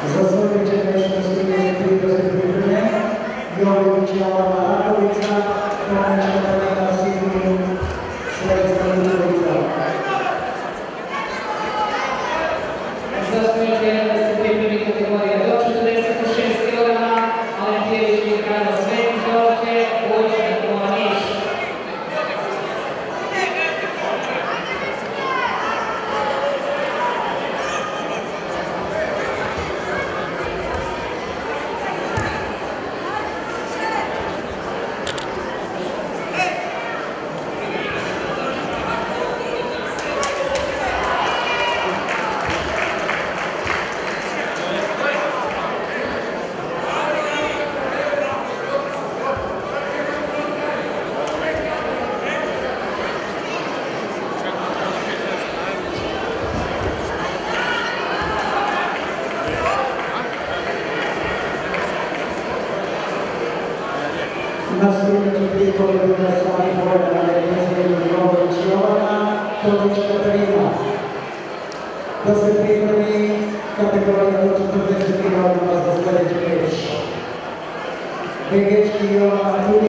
Za svoje večerašnje sudjenje pripreme pripreme Jović Jovana Rakovica, Tomića Marina Sigurnu, Švedska Mitrovica. Za svoje večerašnje se pripremi kategorija do 46 kg, Alentijević Mikrano Sveti Đorđe, Vojć Nikola Niš. Na sljedeći prikoli bude sami Vojna Jović Jovana, Tomić Katarina. Da se pripremi kategorija do 40 kg za sljedeći meč. Begečki Jovana